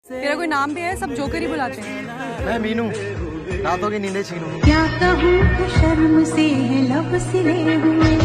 तेरा कोई नाम भी है? सब जोकर ही बुलाते हैं। मैं मीनू, रातों की नींदें छीनू। क्या कहूँ शर्म से है लब सिले हुए।